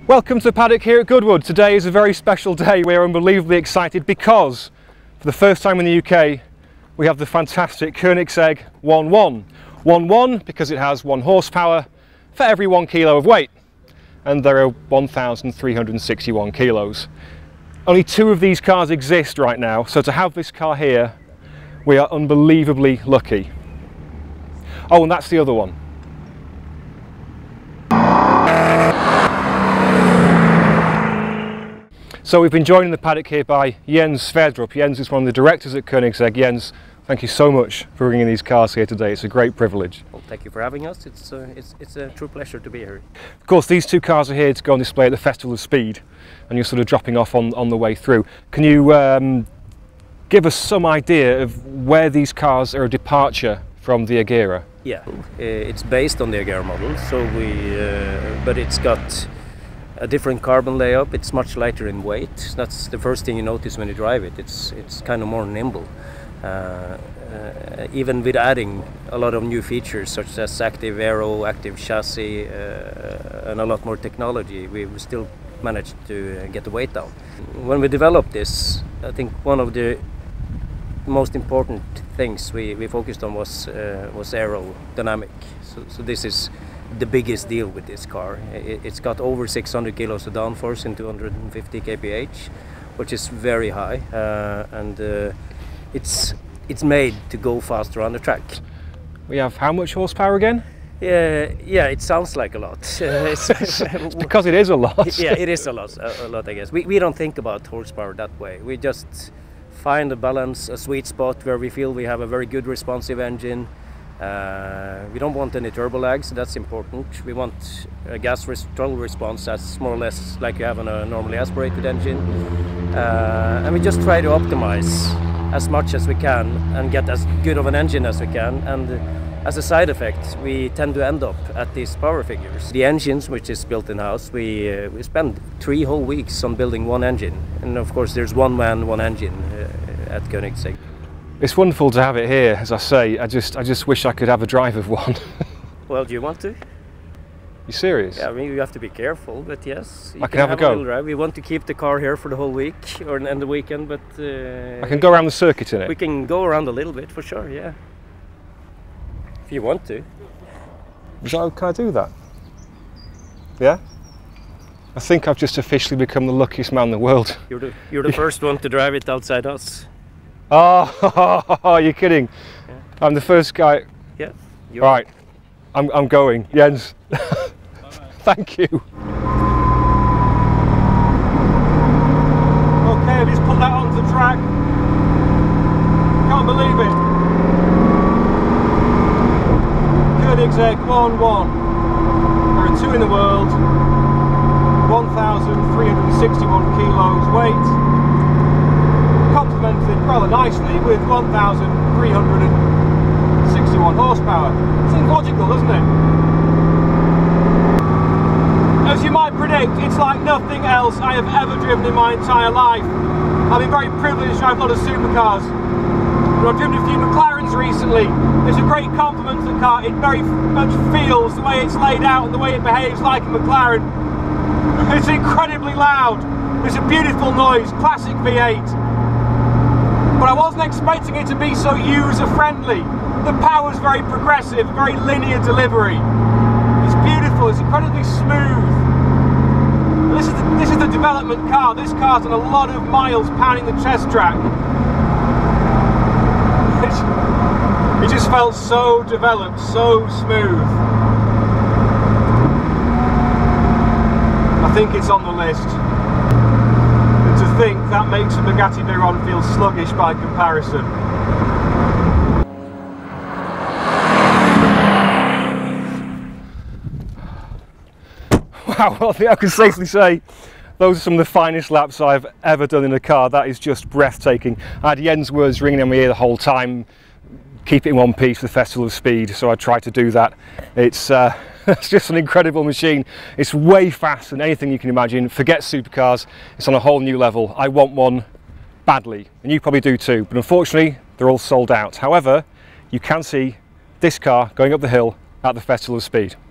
Welcome to the paddock here at Goodwood. Today is a very special day. We are unbelievably excited because for the first time in the UK we have the fantastic Koenigsegg 1-1. 1-1 because it has 1 horsepower for every 1 kilo of weight, and there are 1,361 kilos. Only 2 of these cars exist right now, so to have this car here we are unbelievably lucky. Oh, and that's the other one. So we've been joined in the paddock here by Jens Sverdrup. Jens is one of the directors at Koenigsegg. Jens, thank you so much for bringing these cars here today. It's a great privilege. Well, thank you for having us. It's a true pleasure to be here. Of course, these 2 cars are here to go on display at the Festival of Speed, and you're sort of dropping off on the way through. Can you give us some idea of where these cars are a departure from the Agera? Yeah, it's based on the Agera model, so but it's got a different carbon layup. It's much lighter in weight. That's the first thing you notice when you drive it. It's kind of more nimble. Even with adding a lot of new features such as active aero, active chassis, and a lot more technology, we still managed to get the weight down. When we developed this, I think one of the most important things we focused on was aerodynamic. So this is the biggest deal with this car. It's got over 600 kilos of downforce and 250 kph, which is very high, and it's made to go faster on the track. We have how much horsepower again? Yeah, it sounds like a lot. It's because it is a lot. Yeah, it is a lot, I guess. We don't think about horsepower that way. We just find a balance, a sweet spot where we feel we have a very good responsive engine. We don't want any turbo lag, so that's important. We want a gas throttle response that's more or less like you have on a normally aspirated engine. And we just try to optimize as much as we can and get as good of an engine as we can. And as a side effect, we tend to end up at these power figures. The engines, which is built in-house, we spend 3 whole weeks on building 1 engine. And of course there's 1 man, 1 engine at Koenigsegg. It's wonderful to have it here, as I say. I just wish I could have a drive of one. Well, do you want to? You serious? Yeah, I mean, you have to be careful, but yes. I can have a go. Drive. We want to keep the car here for the whole week and the weekend, but... I can go around the circuit in it? We can go around a little bit, for sure, yeah. If you want to. Can I do that? Yeah? I think I've just officially become the luckiest man in the world. You're the first one to drive it outside us. Oh, you're kidding. Yeah. I'm the first guy. Yeah. Right, I'm going. Jens, thank you. Okay, I've just put that onto the track. Can't believe it. Koenigsegg 1-1. There are 2 in the world. 1,361 kilos weight. Complemented rather nicely with 1,361 horsepower. Seems logical, doesn't it? As you might predict, it's like nothing else I have ever driven in my entire life. I've been very privileged to drive a lot of supercars. But I've driven a few McLarens recently. It's a great compliment to the car. It very much feels the way it's laid out and the way it behaves like a McLaren. It's incredibly loud. It's a beautiful noise, classic V8. But I wasn't expecting it to be so user-friendly. The power's very progressive, very linear delivery. It's beautiful, it's incredibly smooth. This is the development car. This car's done a lot of miles pounding the test track. It just felt so developed, so smooth. I think it's on the list. To think that makes a Bugatti Veyron feel sluggish by comparison. Wow, well, I think I can safely say those are some of the finest laps I've ever done in a car. That is just breathtaking. I had Jens' words ringing in my ear the whole time. Keep it in one piece for the Festival of Speed, so I tried to do that. It's just an incredible machine. It's way faster than anything you can imagine. Forget supercars, it's on a whole new level. I want one badly, and you probably do too, but unfortunately they're all sold out. However, you can see this car going up the hill at the Festival of Speed.